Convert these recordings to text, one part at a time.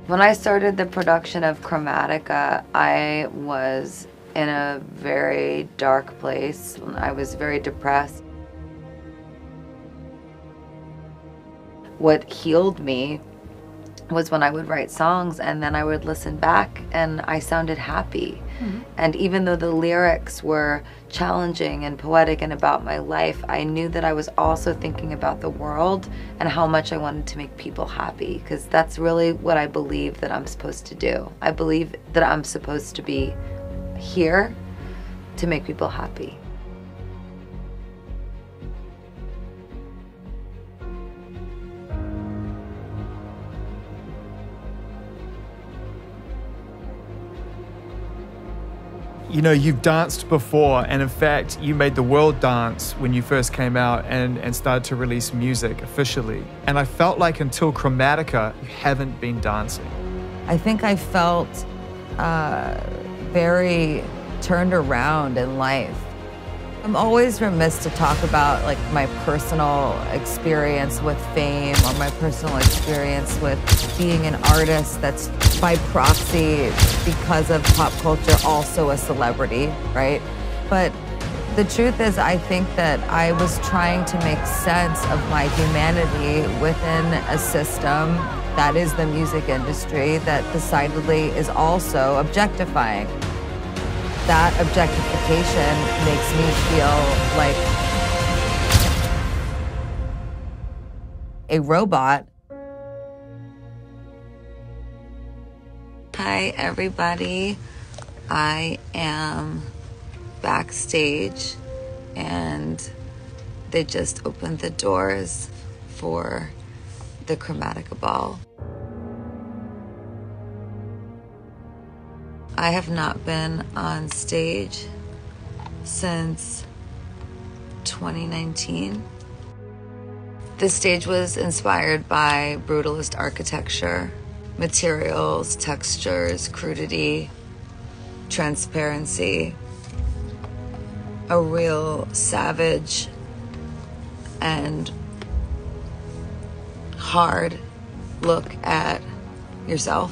When I started the production of Chromatica, I was in a very dark place. I was very depressed. What healed me was when I would write songs and then I would listen back and I sounded happy. And even though the lyrics were challenging and poetic and about my life, I knew that I was also thinking about the world and how much I wanted to make people happy, because that's really what I believe that I'm supposed to do. I believe that I'm supposed to be here to make people happy. You know, you've danced before, and in fact, you made the world dance when you first came out and started to release music officially. And I felt like until Chromatica, you haven't been dancing. I think I felt very turned around in life. I'm always remiss to talk about like my personal experience with fame or my personal experience with being an artist that's by proxy, because of pop culture, also a celebrity, right? But the truth is, I think that I was trying to make sense of my humanity within a system that is the music industry that decidedly is also objectifying. That objectification makes me feel like a robot. Hi, everybody. I am backstage, and they just opened the doors for the Chromatica Ball. I have not been on stage since 2019. This stage was inspired by brutalist architecture, materials, textures, crudity, transparency, a real savage and hard look at yourself.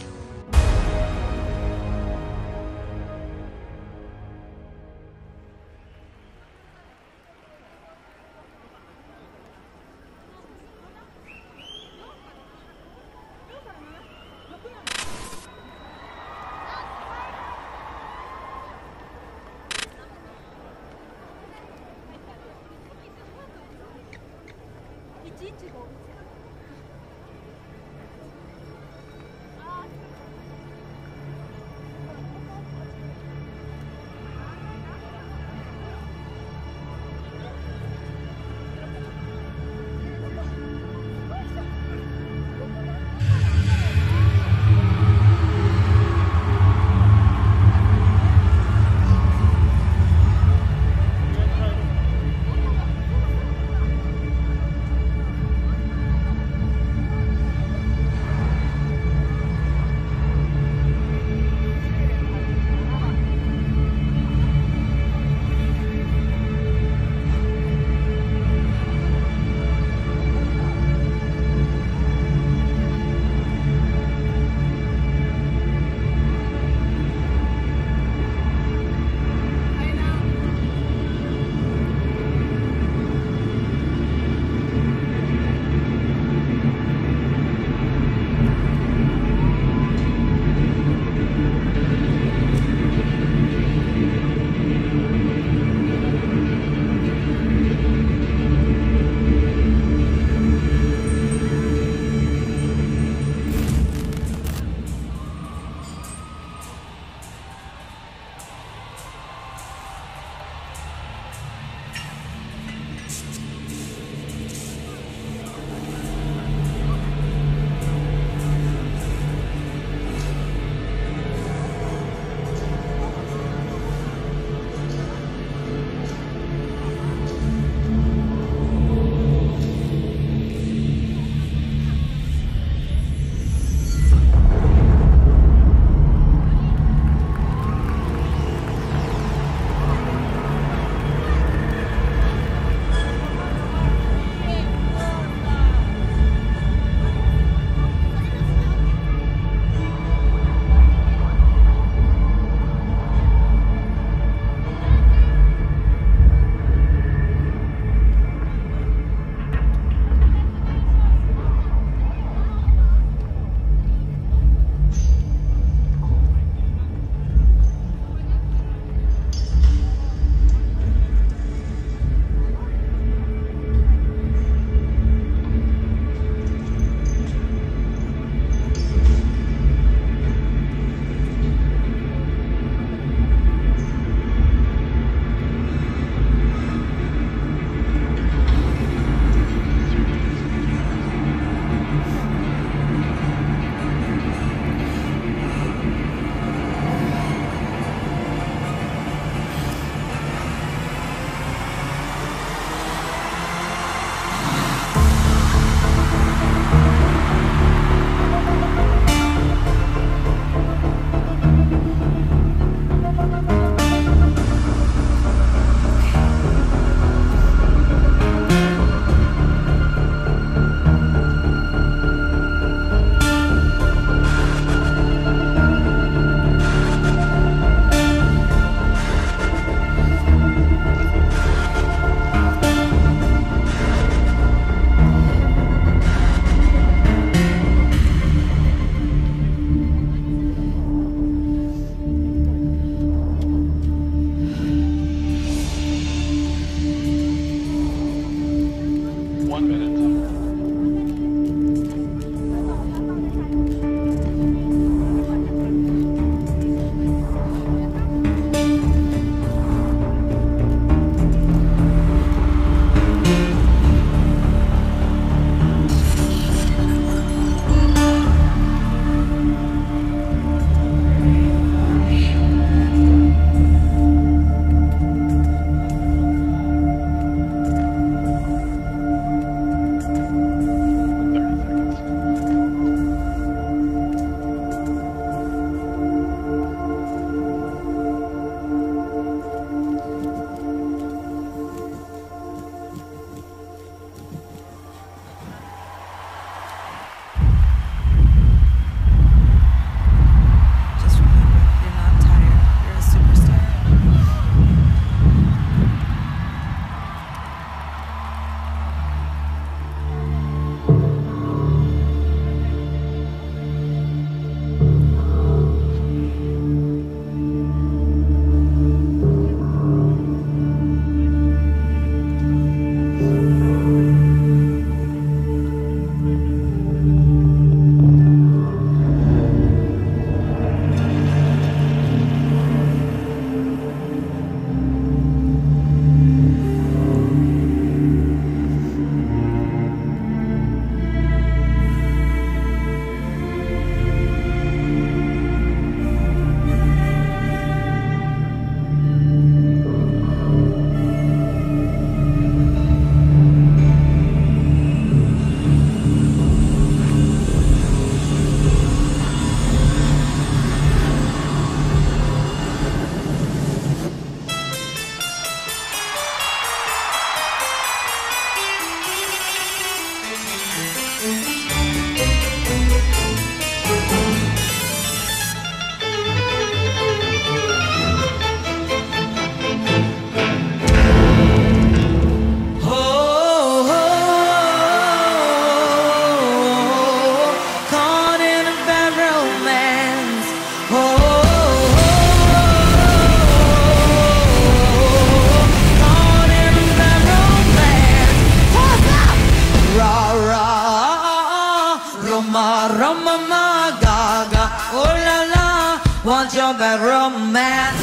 want your bad romance.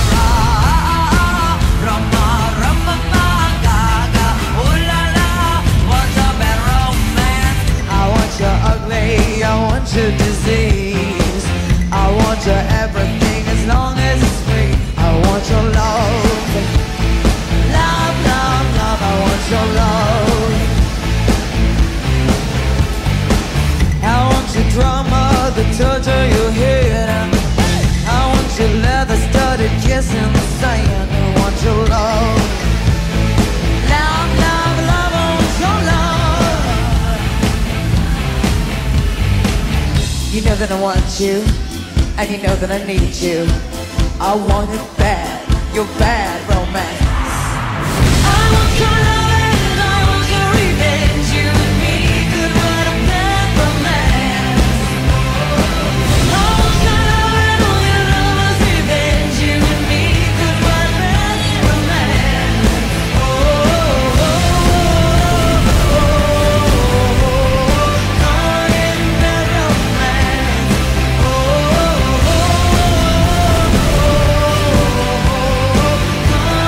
You're ugly, I want your disease. I want your everything as long as it's free. I want your love. Love, love, love, I want your love. I want your drama, the touch of your head. I want your leather-studded kiss in the sand. I want your love. Love, love, love, I want your love. You know that I want you, and you know that I need you. I want it bad, your bad romance. I want your love and I want your revenge. You and me could write a bad romance. I want your love and all your love's revenge. You and me could write a bad romance. Oh, oh, oh, oh, oh, oh. Caught in bad romance. Oh, oh, oh, oh, oh, oh.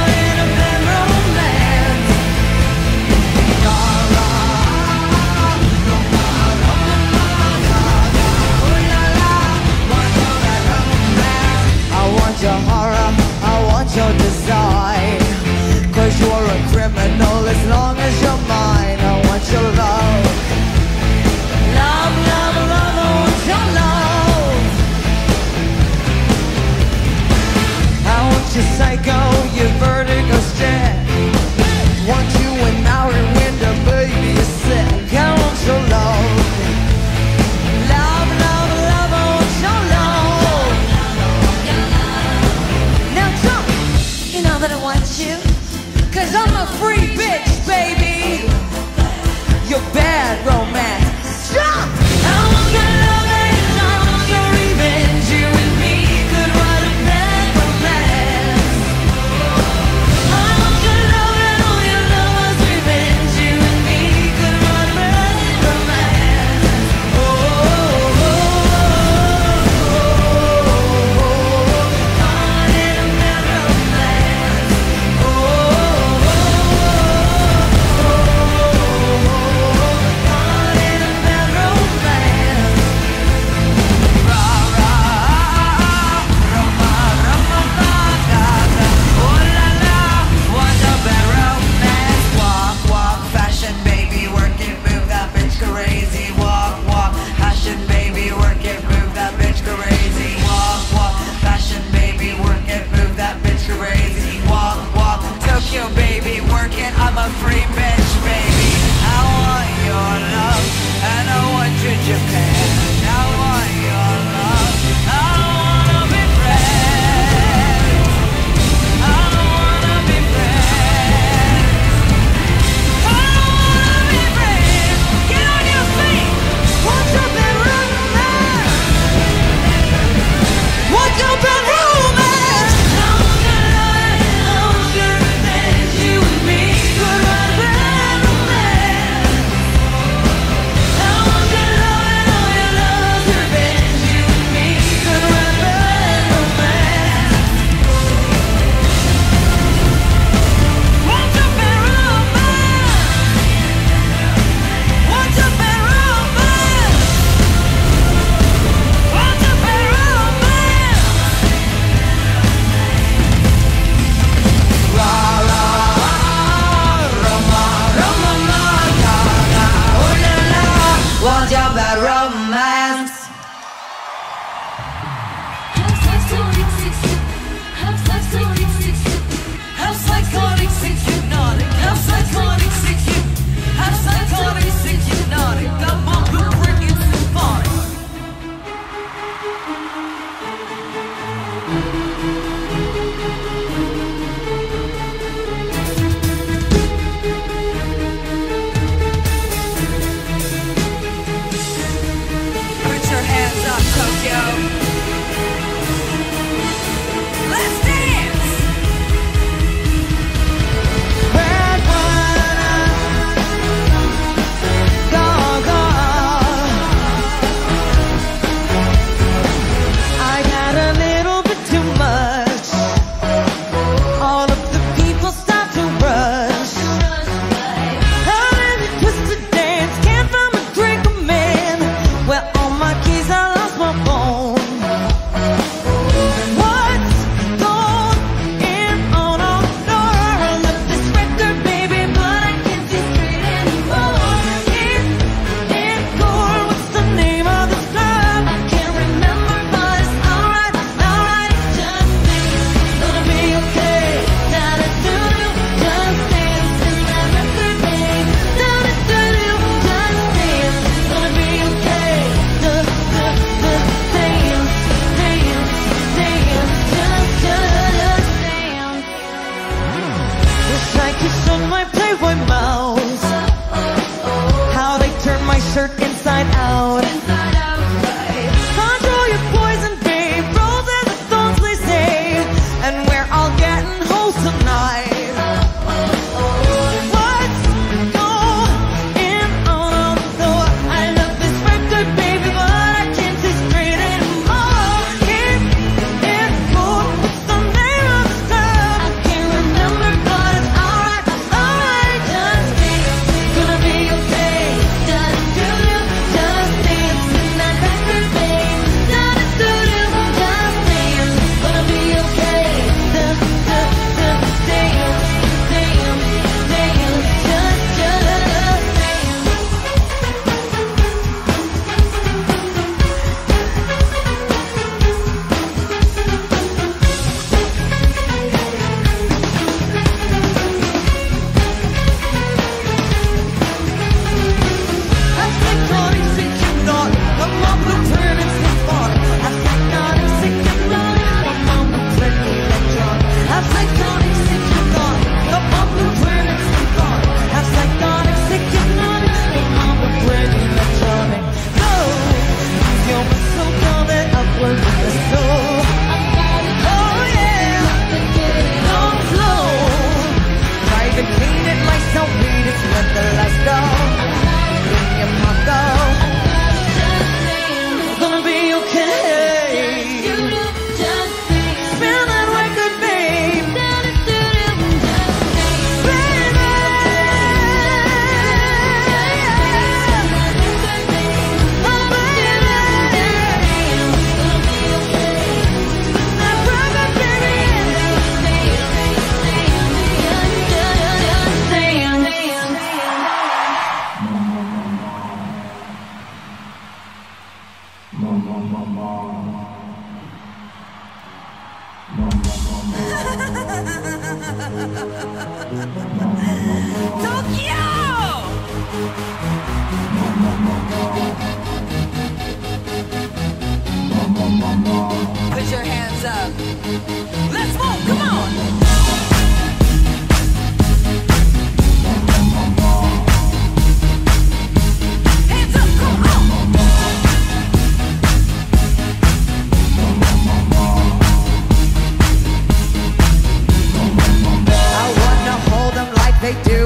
they do.